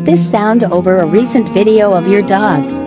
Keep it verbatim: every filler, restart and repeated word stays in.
this sound over a recent video of your dog.